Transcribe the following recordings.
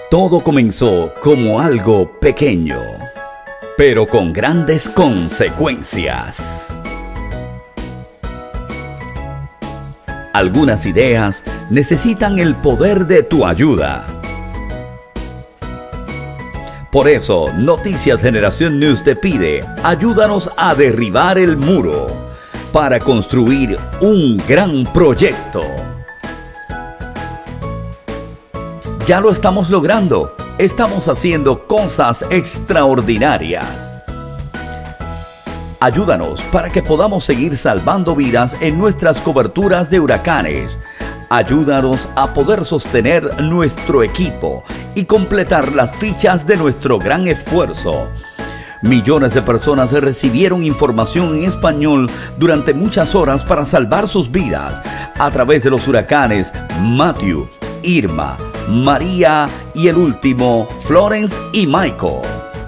Todo comenzó como algo pequeño, pero con grandes consecuencias. Algunas ideas necesitan el poder de tu ayuda. Por eso, Noticias Generación News te pide, ayúdanos a derribar el muro para construir un gran proyecto. Ya lo estamos logrando. Estamos haciendo cosas extraordinarias. Ayúdanos para que podamos seguir salvando vidas en nuestras coberturas de huracanes. Ayúdanos a poder sostener nuestro equipo y completar las fichas de nuestro gran esfuerzo. Millones de personas recibieron información en español durante muchas horas para salvar sus vidas a través de los huracanes Matthew, Irma, María y el último, Florence y Michael.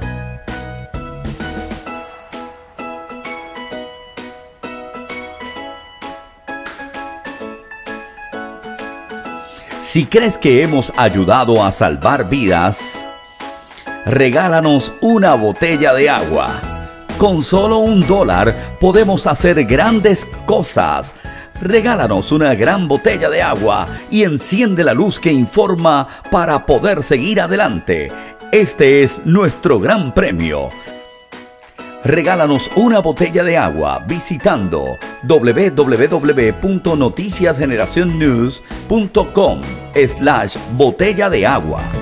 Si crees que hemos ayudado a salvar vidas, regálanos una botella de agua. Con solo $1 podemos hacer grandes cosas. Regálanos una gran botella de agua y enciende la luz que informa para poder seguir adelante. Este es nuestro gran premio. Regálanos una botella de agua visitando www.noticiasgeneracionnews.com/botella de agua.